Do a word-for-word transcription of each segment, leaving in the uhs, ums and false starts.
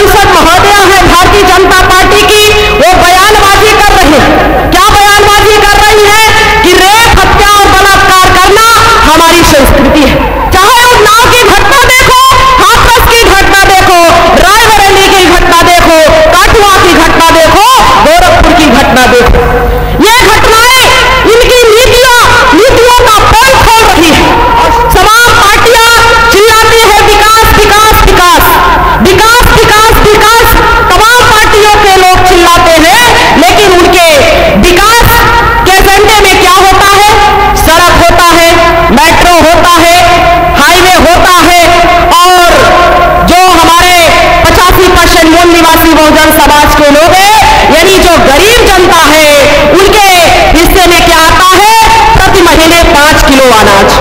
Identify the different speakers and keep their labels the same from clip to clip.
Speaker 1: सांसद महोदया है भारतीय जनता पार्टी की, वो बयानबाजी कर रही है। क्या बयानबाजी कर रही है कि रेप, हत्या और बलात्कार करना हमारी संस्कृति है। चाहे उन्नाव की घटना देखो, हाथरस की घटना देखो, रायबरेली की घटना देखो, काठुआ की घटना देखो, गोरखपुर की घटना देखो, ये घटनाएं इनकी नीतियों नीतियों का पोल खोल रही है। तमाम पार्टियां चिल्लाती है विकास विकास विकास विकास विकास विकास, तमाम पार्टियों के लोग चिल्लाते हैं, लेकिन उनके विकास के एजेंडे में क्या होता है? सड़क होता है, मेट्रो होता है, हाईवे होता है, और जो हमारे पचासी परसेंट मूल निवासी बहुजन समाज के लोग हैं, यानी जो गरीब जनता है, उनके हिस्से में क्या आता है? प्रति महीने पांच किलो अनाज।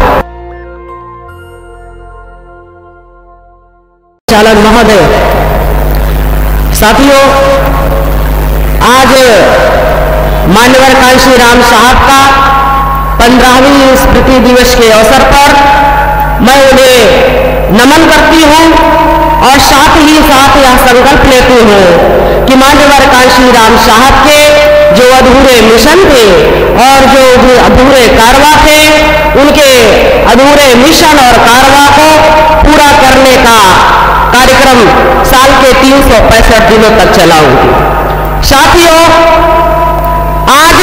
Speaker 1: चालन महोदय, साथियों, आज मान्यवर कांशी राम साहब का पंद्रहवीं स्मृति दिवस के अवसर पर मैं उन्हें नमन करती हूं और साथ ही साथ यह संकल्प लेती हूं कि मान्यवर कांशी राम साहब के जो अधूरे मिशन थे और जो अधूरे कारवा थे, उनके अधूरे मिशन और कारवा को पूरा करने का कार्यक्रम साल के तीन सौ पैंसठ दिनों तक चलाऊंगी। साथियों, आज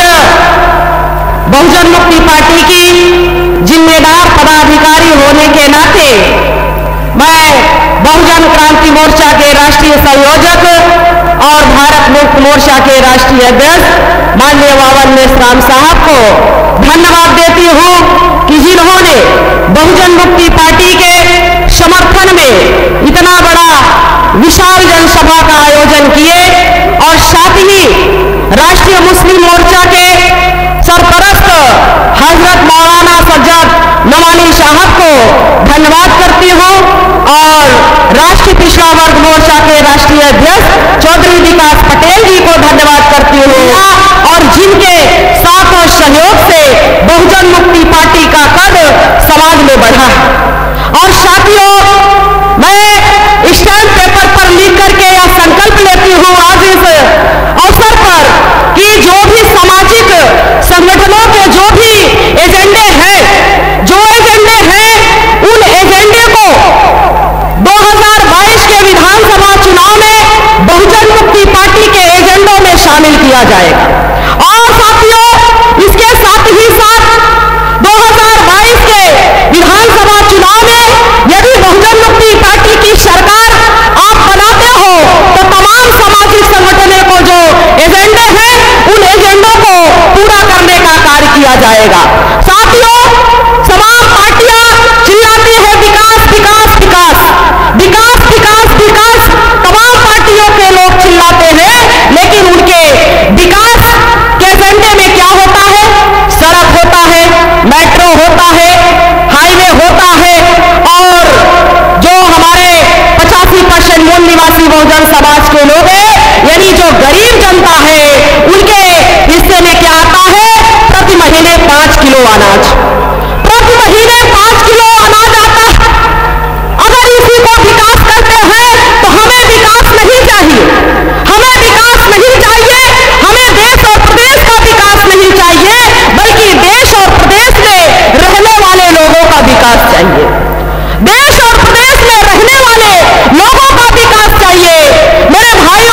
Speaker 1: बहुजन मुक्ति पार्टी की जिम्मेदार पदाधिकारी होने के नाते मैं बहुजन क्रांति मोर्चा के राष्ट्रीय संयोजक और भारत मुक्त मोर्चा के राष्ट्रीय अध्यक्ष माननीय बावन मेश्राम साहब को धन्यवाद देती हूं कि जिन्होंने बहुजन मुक्ति पार्टी के समर्थन में इतना बड़ा विशाल जनसभा का आयोजन किए, और साथ ही राष्ट्रीय मुस्लिम मोर्चा के सरपरस्त हजरत मौलाना सज्जद नवानी साहब को धन्यवाद करती हूं, और राष्ट्रीय पिछड़ा वर्ग मोर्चा के राष्ट्रीय अध्यक्ष चौधरी विकास पटेल जी को धन्यवाद करती हूं, और जिनके साथ और सहयोग से बहुजन मुक्ति पार्टी का कद समाज में बढ़ा है। और साथियों, मैं स्टैम्प पेपर पर लिख करके यह संकल्प लेती हूं आज इस अवसर पर कि जो भी सामाजिक संगठनों के जो भी एजेंडे हैं, जो एजेंडे हैं, उन एजेंडे को दो हज़ार बाईस के विधानसभा चुनाव में बहुजन मुक्ति पार्टी के एजेंडों में शामिल किया जाएगा। और साथियों, इसके साथ ही साथ दो हज़ार बाईस के विधानसभा चुनाव में यदि बहुजन मुक्ति पार्टी की सरकार आप बनाते हो, तो तमाम सामाजिक संगठनों को जो एजेंडे हैं, उन एजेंडों को पूरा करने का कार्य किया जाएगा। साथियों, तमाम पार्टियां चिल्लाती है विकास विकास विकास विकास विकास विकास, तमाम पार्टियों के लोग चिल्लाते हैं, लेकिन उनके विकास के एजेंडे में क्या होता है? सड़क होता है, मेट्रो होता है, हाईवे होता है, और जो हमारे पचासी परसेंट मूल निवासी बहुजन समाज के लोग हैं, यानी जो गरीब जनता है, उनके हिस्से में क्या आता है? प्रति महीने पांच किलो अनाज। प्रति महीने पांच किलो अनाज आता है। अगर इसी को विकास करते हैं तो हमें विकास नहीं चाहिए, हमें विकास नहीं चाहिए, हमें देश और प्रदेश का विकास नहीं चाहिए, बल्कि देश और प्रदेश में रहने वाले लोगों का विकास चाहिए। देश और प्रदेश में रहने वाले लोगों का विकास चाहिए। मेरे भाई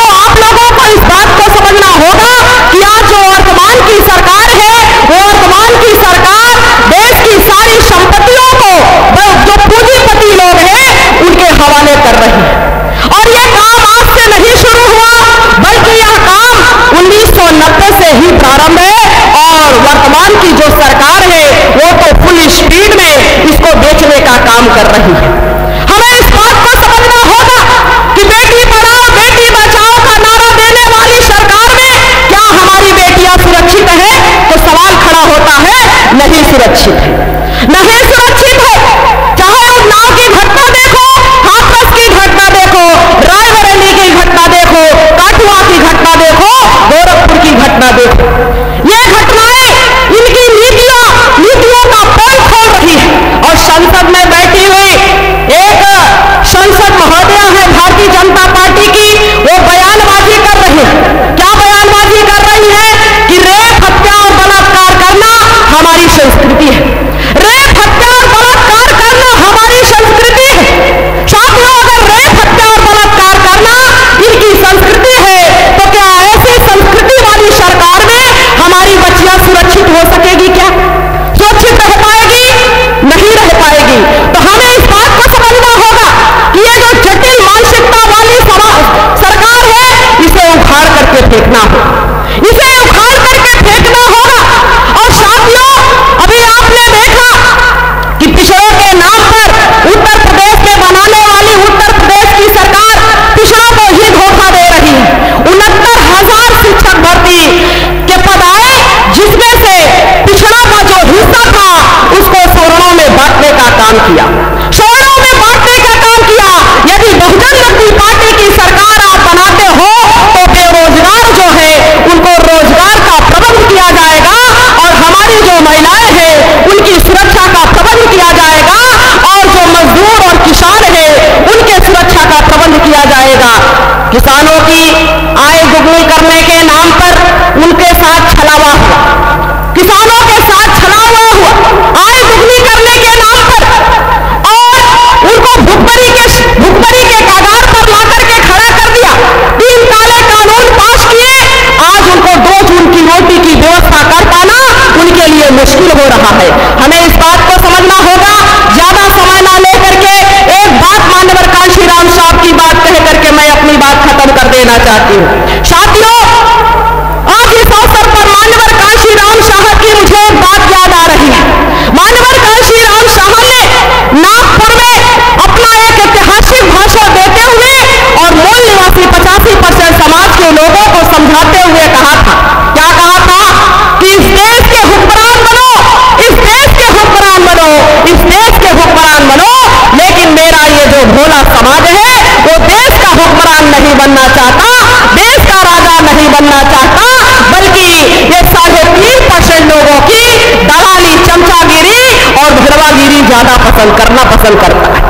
Speaker 1: बनना चाहता, देश का राजा नहीं बनना चाहता, बल्कि ये साढ़े तीन परसेंट लोगों की दलाली, चमचागिरी और भरवागिरी ज्यादा पसंद करना पसंद करता है।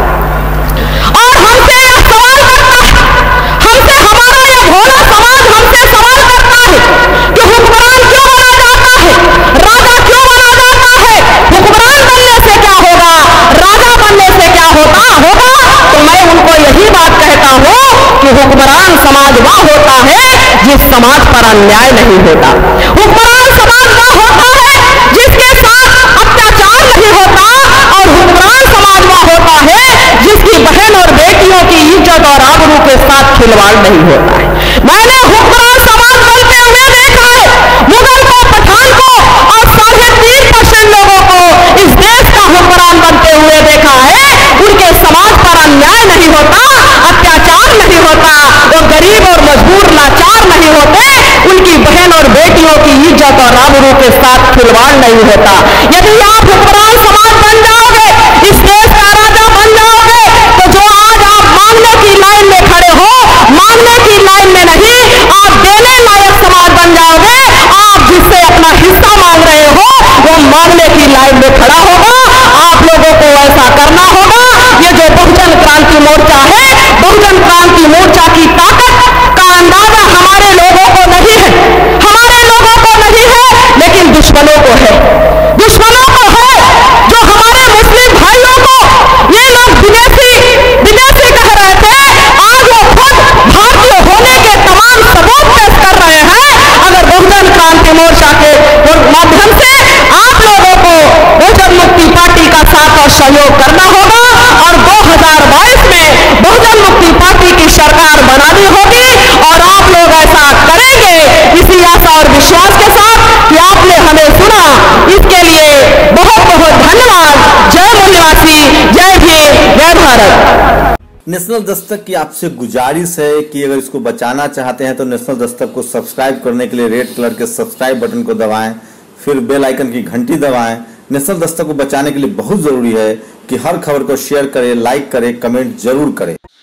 Speaker 1: और हमसे यह सवाल करता है, हमसे हमारा यह भोला समाज हमसे सवाल करता है कि हुक्मरान क्यों बना जाता है, राजा क्यों बना जाता है, हुक्मरान बनने से क्या होगा, राजा बनने से क्या होता होगा। तो मैं उनको यही बात कहता हूं कि हुक्मरान समाज वह होता है जिस समाज पर अन्याय नहीं होता। हुक्मरान समाज वह होता है जिसके साथ अत्याचार नहीं होता, और हुक्मरान समाज वह होता है जिसकी बहन और बेटियों की इज्जत और आबरू के साथ खिलवाड़ नहीं होता है। मैंने हुक्मरान समाज बनते हुए देखा है, मुगल को, पठान को और साढ़े तीन परसेंट लोगों को इस देश का हुक्मरान बनते हुए देखा है। उनके समाज पर अन्याय नहीं होता, अत्याचार नहीं होता, वो गरीब और मजबूर लाचार नहीं होते, उनकी बहन और बेटियों की इज्जत और आबरू के साथ खिलवाड़ नहीं होता। यदि आप हुक्मरान समाज बन जाओगे, इस देश का राजा बन जाओगे, तो जो आज आप मांगने की लाइन में खड़े हो, मांगने की लाइन में नहीं, आप देने लायक समाज बन जाओगे। आप जिससे अपना हिस्सा मांग रहे हो वो मांगने की लाइन में खड़ा होगा। आप लोगों को ऐसा करना होगा। ये जो बहुजन क्रांति मोर्चा है, बहुजन क्रांति मोर्चा की ताकत का अंदाजा हमारे लोगों को नहीं है, हमारे लोगों को नहीं है, लेकिन दुश्मनों को है, दुश्मनों को है, जो हमारे मुस्लिम भाइयों को ये लोग विदेशी विदेशी कह रहे थे, आज वो खुद भारतीय होने के तमाम सबूत पेश कर रहे हैं। अगर बहुजन क्रांति मोर्चा के माध्यम से आप लोगों को बहुजन मुक्ति पार्टी का साथ और सहयोग करना होगा, और दो हज़ार बाईस में बहुजन मुक्ति पार्टी की सरकार बनानी होगी, और आप लोग ऐसा करेंगे इसी आशा और विश्वास के साथ कि आपने हमें सुना। इसके लिए बहुत बहुत धन्यवाद। जय मूल्यवासी, जय भीम, जय भारत।
Speaker 2: नेशनल दस्तक की आपसे गुजारिश है कि अगर इसको बचाना चाहते हैं तो नेशनल दस्तक को सब्सक्राइब करने के लिए रेड कलर के सब्सक्राइब बटन को दबाएं, फिर बेल आइकन की घंटी दबाएं। नेशनल दस्तक को बचाने के लिए बहुत जरूरी है कि हर खबर को शेयर करें, लाइक करें, कमेंट जरूर करें।